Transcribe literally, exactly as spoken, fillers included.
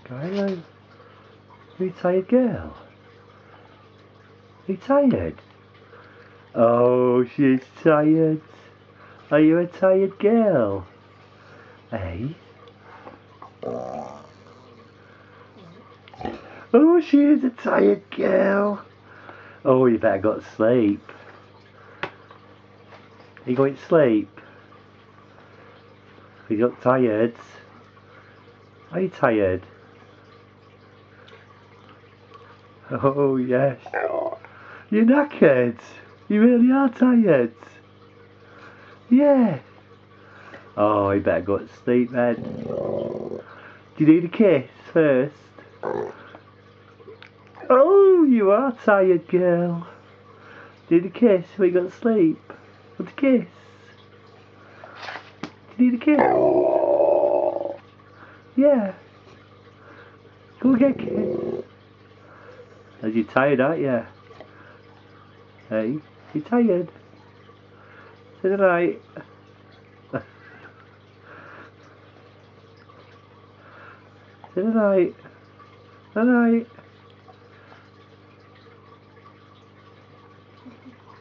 Skyloo, are you tired, girl? Are you tired? Oh, she's tired. Are you a tired girl? Hey? Oh, she is a tired girl. Oh, you better go to sleep. Are you going to sleep? You look tired. Are you tired? Oh, yes. You're knackered. You really are tired. Yeah. Oh, you better go to sleep then. Do you need a kiss first? Oh, you are tired, girl. Do you need a kiss when you go to sleep? Want a kiss? Do you need a kiss? Yeah. Go get a kiss. Are you tired, aren't you? Hey, you tired? Say goodnight. Say goodnight. Goodnight.